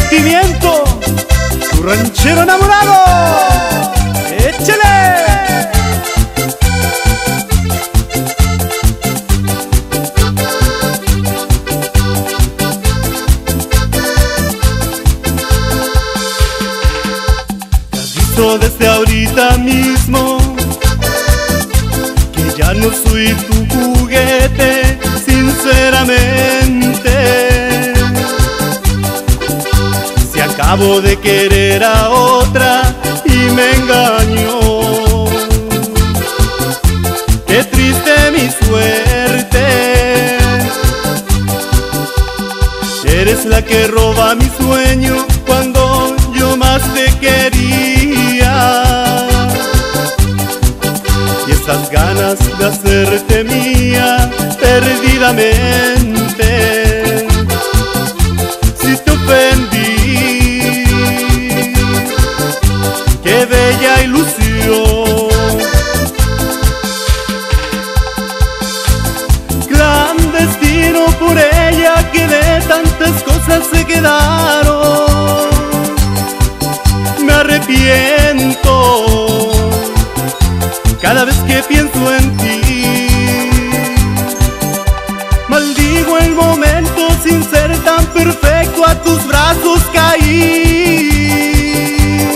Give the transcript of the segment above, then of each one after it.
sentimiento, tu ranchero enamorado. ¡Échale! Desde ahorita mismo que ya no soy tu juguete, sinceramente. Si acabo de querer a otra y me engañó, qué triste mi suerte. Eres la que roba mi sueño cuando yo más te quería. Y esas ganas de hacerte mía perdidamente, si te ofendí, qué bella ilusión. Clandestino por ella que de tantas cosas se quedaron. Me arrepiento cada vez que pienso en ti. Maldigo el momento sin ser tan perfecto, a tus brazos caí.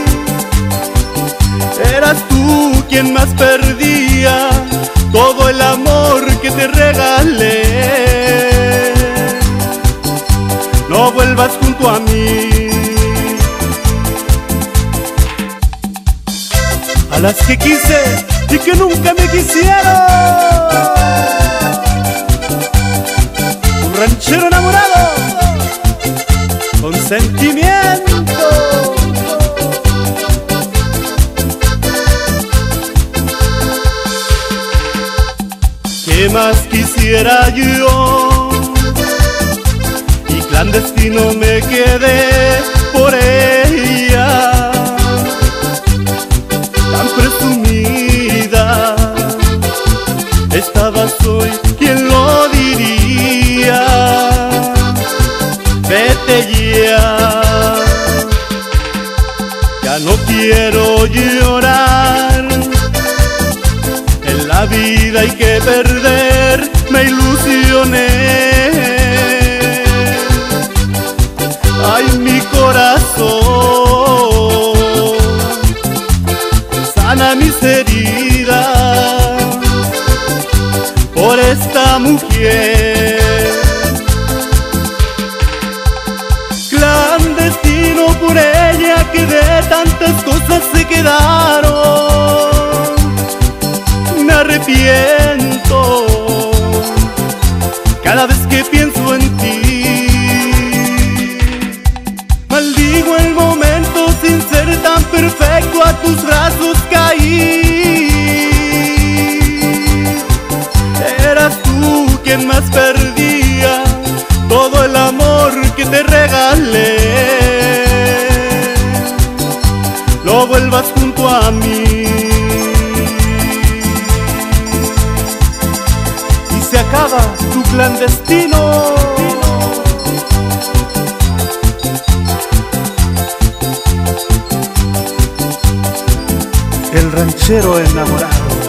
Eras tú quien más perdía todo el amor que te regalé. No vuelvas junto a mí. A las que quise y que nunca me quisieron. Un ranchero enamorado con sentimiento. ¿Qué más quisiera yo? Y clandestino me quedé por ella. Presumida estabas hoy, ¿quién lo diría? Vete ya no quiero llorar. En la vida hay que perder, me ilusioné. Ay, mi corazón, sana mis heridas por esta mujer. Clandestino por ella que de tantas cosas se quedaron. Me arrepiento cada vez que pienso en ti. Maldigo el momento sin ser tan perfecto, a tus brazos caí. Eras tú quien más perdía todo el amor que te regalé. No vuelvas junto a mí. Y se acaba tu clandestino. El ranchero enamorado.